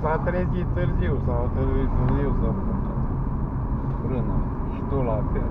s-a trezit târziu sau a trebuit târziu să pună frână și tu la fel.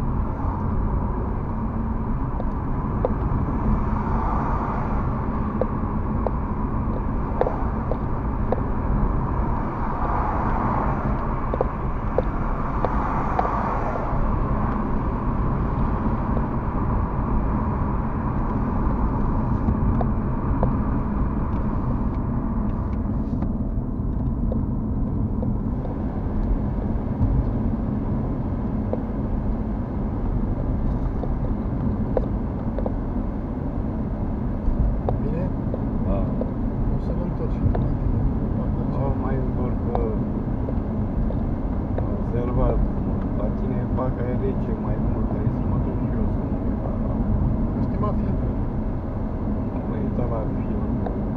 Parcă e rece mai mult, trebuie să mă duc și eu să mă uit la... Estima filmul. Mă uită la film.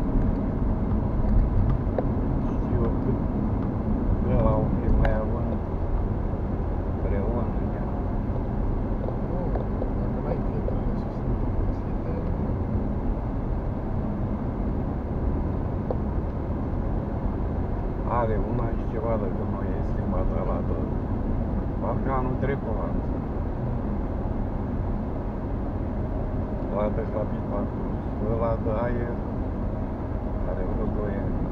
Știu cât de la un film mai având împreună în ea. Nu, dacă n-ai filtrele și sunt împărțite... Are una și ceva de când nu e schimbat ăla de... Parcă anul trecut ăla de habit parcurs, ăla de aer, are vreo 2 ani.